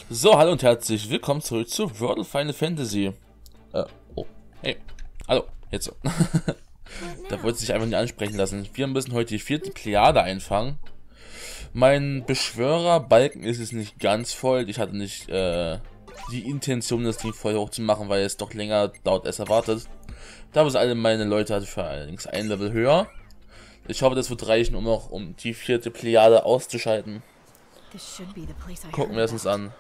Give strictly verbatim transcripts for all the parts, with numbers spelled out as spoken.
So, hallo und herzlich willkommen zurück zu World of Final Fantasy. Äh, oh, hey, hallo, jetzt so. Da wollte sich einfach nicht ansprechen lassen. Wir müssen heute die vierte Plejade einfangen. Mein Beschwörerbalken ist es nicht ganz voll. Ich hatte nicht äh, die Intention, das Ding voll hoch zu machen, weil es doch länger dauert als erwartet. Da sind alle meine Leute also für allerdings ein Level höher. Ich hoffe, das wird reichen, um noch um die vierte Plejade auszuschalten. Gucken wir es uns an.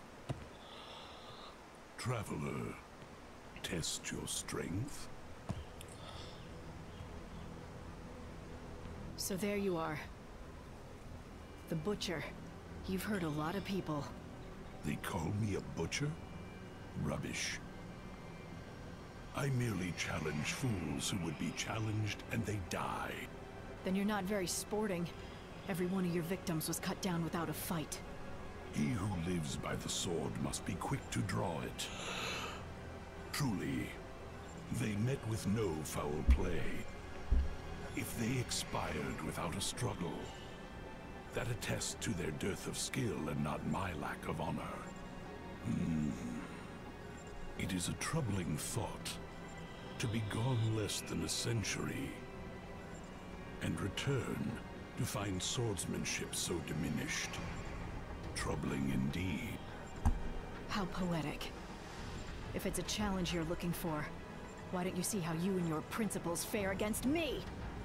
Traveler, test your strength. So there you are. The Butcher. You've hurt a lot of people. They call me a butcher? Rubbish. I merely challenge fools who would be challenged and they die. Then you're not very sporting. Every one of your victims was cut down without a fight. He who lives by the sword must be quick to draw it. Truly, they met with no foul play. If they expired without a struggle, that attests to their dearth of skill and not my lack of honor. Hmm. It is a troubling thought to be gone less than a century and return to find swordsmanship so diminished. Troubling indeed. How poetic. If it's a challenge you're looking for, why don't you see how you and your principles fare against me?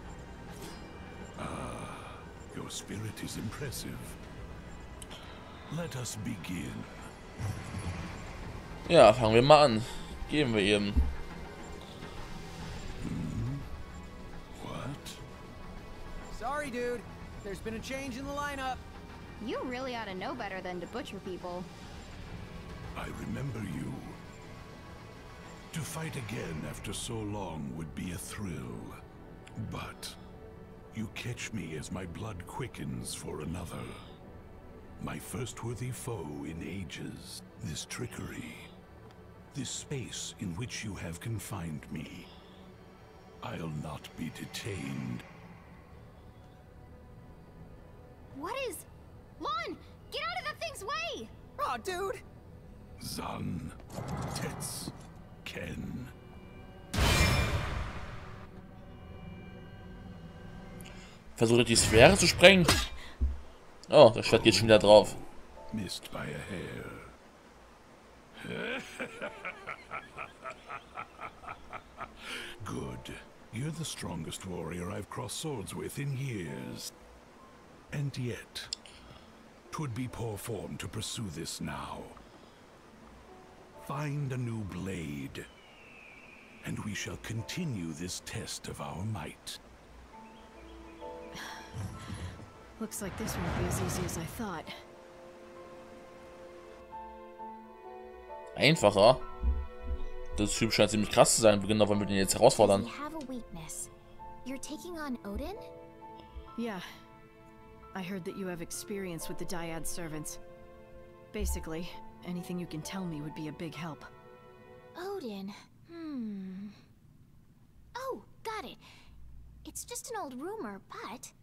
Ah, your spirit is impressive. Let us begin. Ja, fangen wir mal an. Geben wir eben. Hmm? What? Sorry, dude. There's been a change in the lineup. You really ought to know better than to butcher people. I remember you. To fight again after so long would be a thrill. But you catch me as my blood quickens for another. My first worthy foe in ages. This trickery. This space in which you have confined me. I'll not be detained. What is... Lon! Get out of that thing's way! Oh, dude! Zan, Tets, Ken. Versuche die Sphäre zu sprengen. Oh, das Schwert geht schon wieder drauf. Missed by a hair. Good. You're the strongest warrior I've crossed swords with in years. And yet, 'twould be poor form to pursue this now. Find a new blade, and we shall continue this test of our might. Looks like this won't be as easy as I thought. Einfacher. Das Typ scheint ziemlich krass zu sein. Genau, wollen wir den jetzt herausfordern. You have a weakness. You're taking on Odin? Yeah. I heard that you have experience with the Dyad servants. Basically, anything you can tell me would be a big help. Odin. Hmm. Oh, got it. It's just an old rumor, but...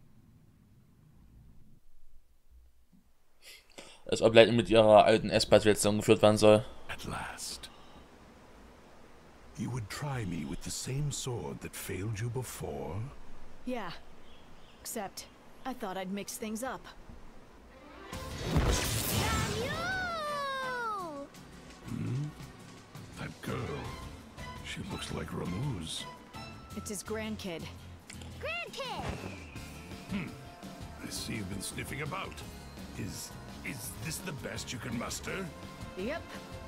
Als ob Leute mit ihrer alten Esper-Version geführt werden soll. At last. You would try me with the same sword that failed you before? Yeah. Except, I thought I'd mix things up. Hmm? That girl. She looks like Ramuz. It's his grandkid. Grandkid! Hmm. I see you've been sniffing about. Is... is this the best you can muster? Yep.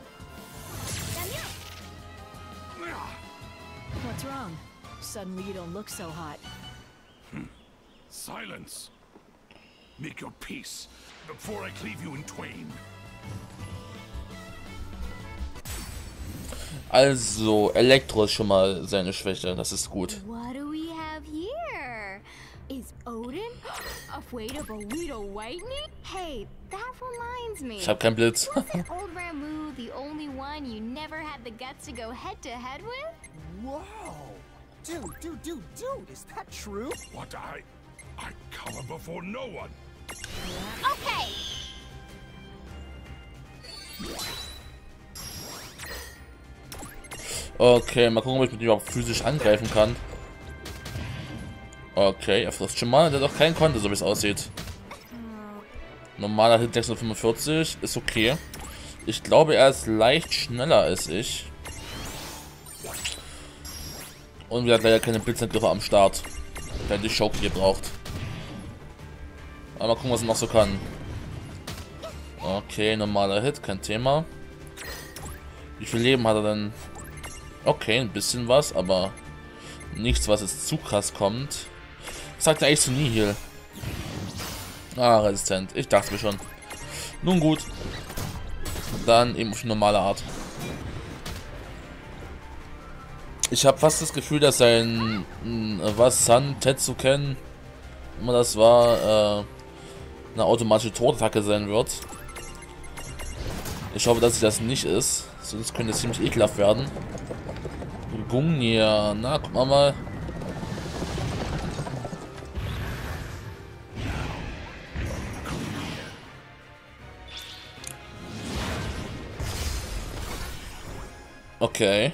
What's wrong? Suddenly you don't look so hot. Hmm. Silence! Make your peace before I cleave you in twain. Also, Elektro ist schon mal seine Schwäche, das ist gut. What do we have here? Is Odin afraid of a little whitening? Hey, that reminds me. Ich hab keinen Blitz. Wasn't old Ramu the only one you never had the guts to go head to head with? Whoa! Dude, dude, dude, dude, is that true? What I... I cower before no one. Okay! Okay, mal gucken, ob ich mit ihm überhaupt physisch angreifen kann. Okay, er frisst schon mal. Der hat doch keinen Konter, so wie es aussieht. Normaler Hit sechshundertfünfundvierzig ist okay. Ich glaube, er ist leicht schneller als ich. Und wir haben leider keine Blitzangriffe am Start. Der die Choke hier braucht. Aber mal gucken, was er noch so kann. Okay, normaler Hit, kein Thema. Wie viel Leben hat er denn? Okay, ein bisschen was, aber nichts, was jetzt zu krass kommt. Was sagt er eigentlich zu Nihil? Ah, resistent. Ich dachte mir schon. Nun gut. Dann eben auf die normale Art. Ich habe fast das Gefühl, dass sein was San Tetsuken, immer das war, äh, eine automatische Todattacke sein wird. Ich hoffe, dass sie das nicht ist. Sonst könnte es ziemlich ekelhaft werden. Gungnir. Na, guck mal mal. Okay.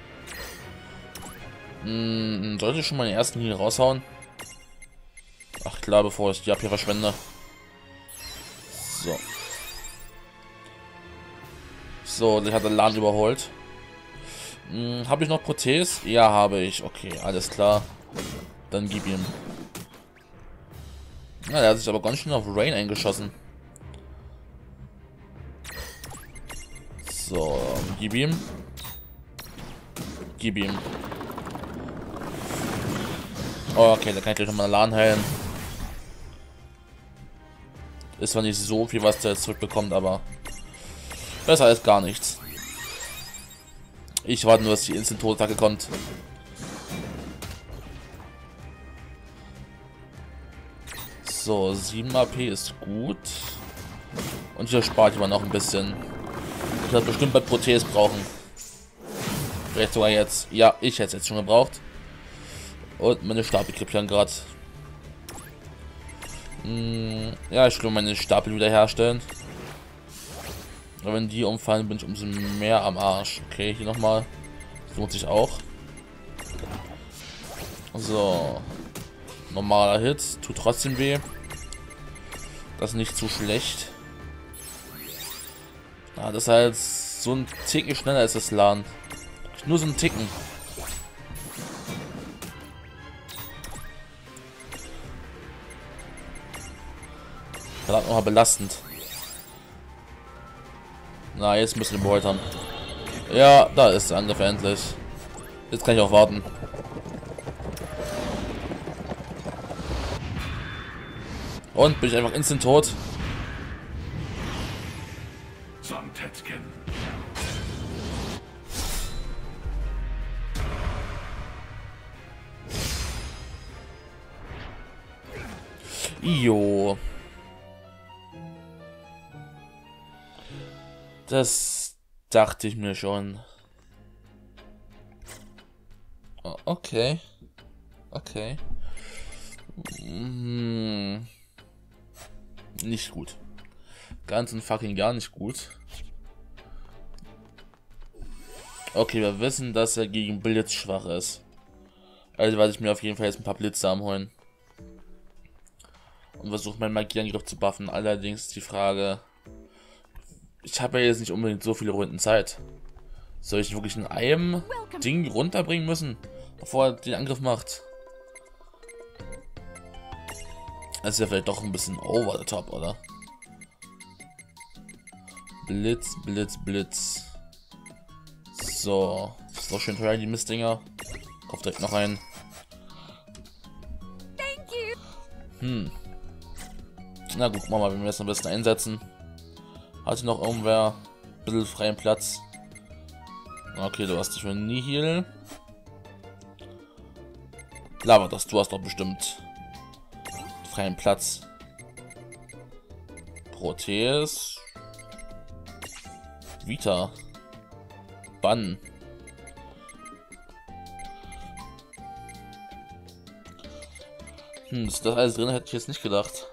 Hm, sollte ich schon mal den ersten hier raushauen? Ach klar, bevor ich die ab hier verschwende. So. So, der hat den Laden überholt. Hm, habe ich noch Prothese? Ja, habe ich. Okay, alles klar. Dann gib ihm. Na, der hat sich aber ganz schön auf Rain eingeschossen. So, gib ihm. Gib ihm. Oh, okay, da kann ich gleich nochmal Laden heilen. Ist zwar nicht so viel, was der jetzt zurückbekommt, aber besser als gar nichts. Ich warte nur, dass die Instant-Todattacke kommt. So, sieben A P ist gut. Und hier spart jemand noch ein bisschen. Ich werde bestimmt bei Prothese brauchen. Vielleicht sogar jetzt. Ja, ich hätte es jetzt schon gebraucht. Und meine Stapel krepieren gerade. Hm, ja, ich will meine Stapel wiederherstellen. Aber wenn die umfallen, bin ich umso mehr am Arsch. Okay, hier nochmal. Das lohnt sich auch. So. Normaler Hit. Tut trotzdem weh. Das ist nicht zu schlecht. Ah, das ist halt so ein Ticken schneller als das Laden. Nur so ein Ticken. Verdammt nochmal belastend. Na, jetzt müssen wir überholt haben. Ja, da ist der Angriff endlich. Jetzt kann ich auch warten. Und bin ich einfach instant tot. Jo. Das dachte ich mir schon. Oh, okay. Okay. Hm. Nicht gut. Ganz und fucking gar nicht gut. Okay, wir wissen, dass er gegen Blitz schwach ist. Also werde ich mir auf jeden Fall jetzt ein paar Blitzsamen holen. Und versuche meinen Magieangriff zu buffen. Allerdings die Frage... Ich habe ja jetzt nicht unbedingt so viele Runden Zeit. Soll ich wirklich in einem Ding runterbringen müssen, bevor er den Angriff macht? Das ist ja vielleicht doch ein bisschen over the top, oder? Blitz, Blitz, Blitz. So. Das ist doch schön teuer, die Mistdinger. Kauf direkt noch einen. Hm. Na gut, machen wir mal, wenn wir das am besten einsetzen. Hatte noch irgendwer ein bisschen freien Platz? Okay, du hast dich für Nihil. Lava, das du hast doch bestimmt freien Platz. Proteus. Vita. Bann. Hm, ist das alles drin? Hätte ich jetzt nicht gedacht.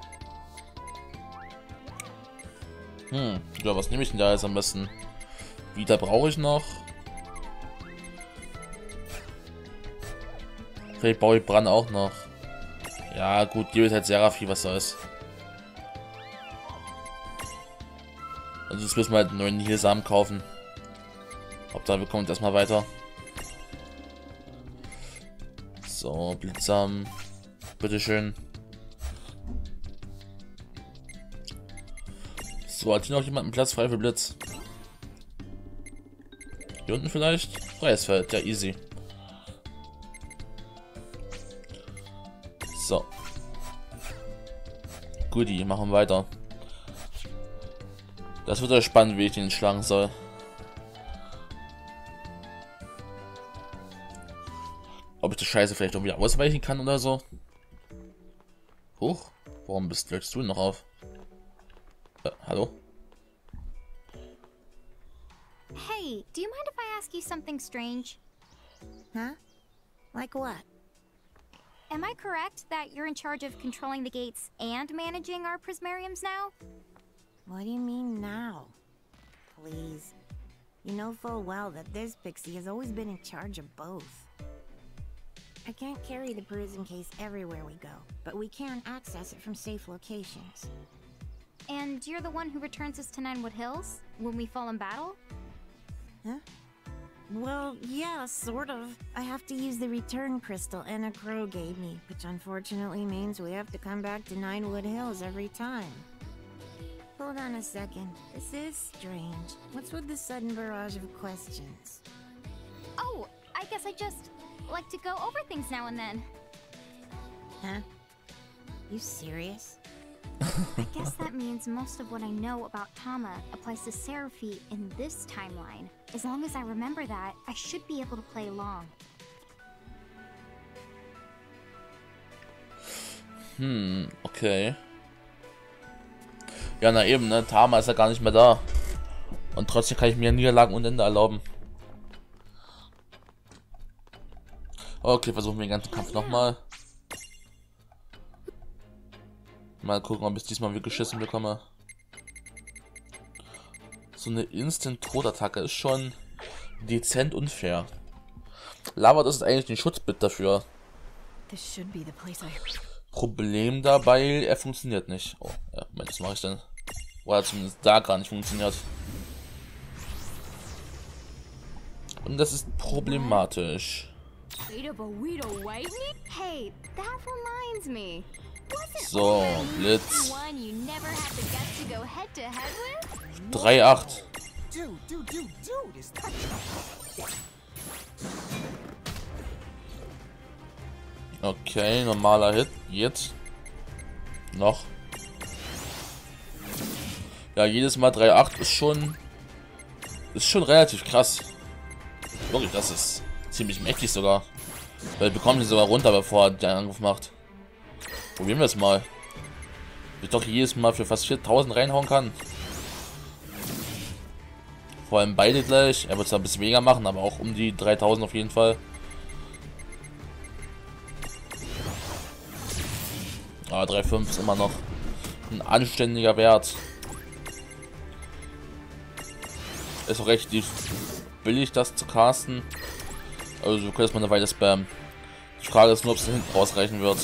Hm, ja, was nehme ich denn da jetzt am besten? Vita brauche ich noch. Vielleicht baue ich Bran auch noch. Ja gut, hier wird halt Seraphie, was soll's. Also jetzt müssen wir halt einen neuen Nihilsamen kaufen. Hauptsache wir kommen jetzt erstmal weiter. So, Blitzsamen. Bitteschön. So, hat hier noch jemand einen Platz frei für Blitz? Hier unten vielleicht? Freies Feld, ja easy. So. Guti, machen weiter. Das wird ja spannend, wie ich den schlagen soll. Ob ich die Scheiße vielleicht irgendwie ausweichen kann oder so. Huch, warum bist löst du noch auf? Äh, hallo? Hey, do you mind if I ask you something strange? Huh? Like what? Am I correct that you're in charge of controlling the gates and managing our prismariums now? What do you mean now? Please. You know full well that this pixie has always been in charge of both. I can't carry the prism case everywhere we go, but we can access it from safe locations. And you're the one who returns us to Ninewood Hills when we fall in battle? Huh? Well, yeah, sort of. I have to use the return crystal Anna Crow gave me, which unfortunately means we have to come back to Ninewood Hills every time. Hold on a second. This is strange. What's with the sudden barrage of questions? Oh, I guess I just like to go over things now and then. Huh? You serious? I guess that means most of what I know about Tama applies to Seraphie in this timeline. As long as I remember that, I should be able to play along. Hm, okay. Ja, na eben, ne? Tama ist ja gar nicht mehr da. Und trotzdem kann ich mir Niederlagen und Ende erlauben. Okay, versuchen wir den ganzen Kampf nochmal. Mal gucken, ob ich diesmal wie geschissen bekomme. So eine Instant-Todattacke ist schon dezent unfair. Lava, das ist eigentlich ein Schutzbit dafür. This should be the place I... Problem dabei, er funktioniert nicht. Oh, ja, Moment, was mache ich denn? Oder zumindest da gar nicht funktioniert. Und das ist problematisch. Hey, that reminds me. So, Blitz. drei acht. Okay, normaler Hit. Jetzt. Noch. Ja, jedes Mal drei acht ist schon... Ist schon relativ krass. Wirklich, das ist ziemlich mächtig sogar. Weil bekommt ihn sogar runter, bevor er den Angriff macht. Probieren wir es mal. Ich doch jedes Mal für fast viertausend reinhauen kann. Vor allem beide gleich. Er wird zwar ein bisschen weniger machen, aber auch um die dreitausend auf jeden Fall. Ah, drei Komma fünf ist immer noch ein anständiger Wert. Ist auch recht billig, das zu casten. Also du könntest mal eine Weile spammen. Die Frage ist nur, ob es hinten ausreichen wird.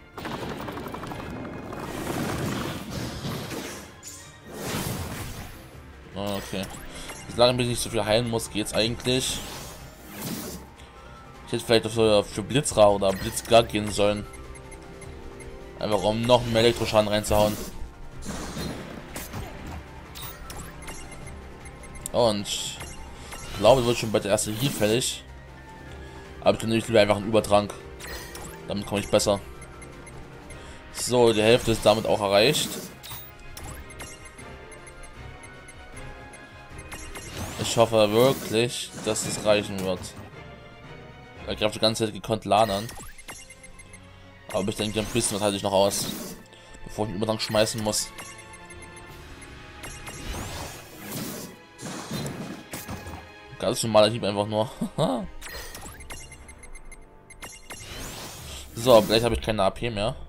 Okay. Solange ich nicht so viel heilen muss, geht's eigentlich. Ich hätte vielleicht für, für Blitzra oder Blitzgar gehen sollen. Einfach um noch mehr Elektroschaden reinzuhauen. Und ich glaube, es wird schon bei der ersten Heal fällig. Aber ich nehme lieber einfach einen Übertrank. Damit komme ich besser. So, die Hälfte ist damit auch erreicht. Ich hoffe wirklich, dass es reichen wird. Er greift die ganze Zeit gekonnt ladern. Aber ich denke, ein bisschen was halte ich noch aus, bevor ich den Übertrank schmeißen muss. Ganz normaler Hieb einfach nur. So, gleich habe ich keine A P mehr.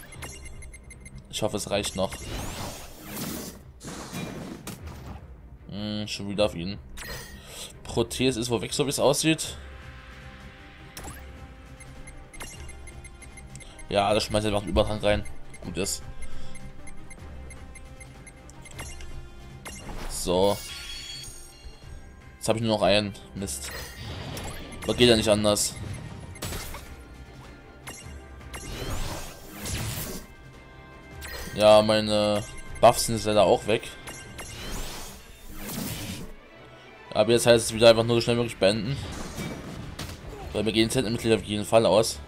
Ich hoffe, es reicht noch. Hm, schon wieder auf ihn. Prothese ist wohl weg, so wie es aussieht. Ja, das schmeißt einfach einen Übertrag rein. Gut ist. So. Jetzt habe ich nur noch einen. Mist. Aber geht ja nicht anders. Ja, meine Buffs sind jetzt leider auch weg. Aber jetzt heißt es wieder einfach nur so schnell möglich beenden. Weil wir gehen Zentnermitglied auf jeden Fall aus.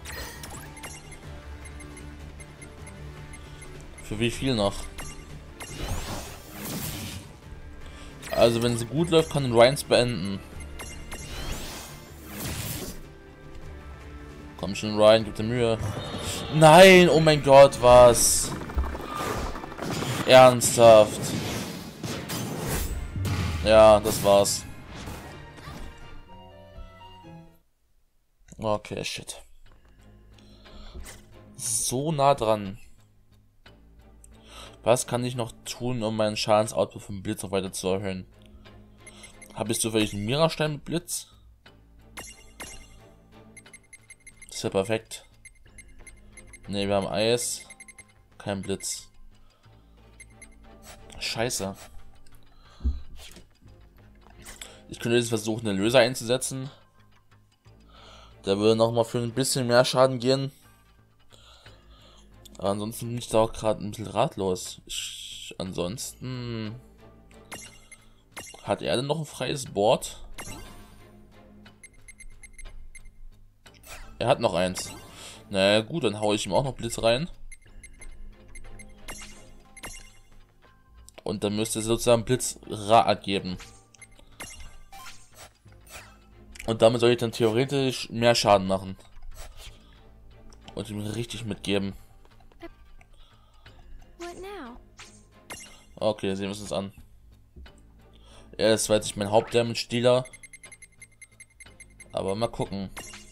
Für wie viel noch? Also wenn es gut läuft, kann den Ryans beenden. Komm schon, Ryan, gib dir Mühe. Nein, oh mein Gott, was? Ernsthaft. Ja, das war's. Okay, shit. So nah dran. Was kann ich noch tun, um meinen Schadensoutput vom Blitz noch weiter zu erhöhen? Habe ich zufällig einen Mira-Stein mit Blitz? Das ist ja perfekt. Ne, wir haben Eis. Kein Blitz. Scheiße. Ich könnte jetzt versuchen, einen Löser einzusetzen. Der würde noch mal für ein bisschen mehr Schaden gehen. Aber ansonsten bin ich da auch gerade ein bisschen ratlos. Ich, ansonsten hat er denn noch ein freies Board? Er hat noch eins. Na naja, gut, dann haue ich ihm auch noch Blitz rein. Und dann müsste es sozusagen Blitz Rat geben. Und damit soll ich dann theoretisch mehr Schaden machen. Und ihm richtig mitgeben. Okay, sehen wir uns das an. Er ist zwar jetzt nicht mein Hauptdamage-Dealer. Aber mal gucken.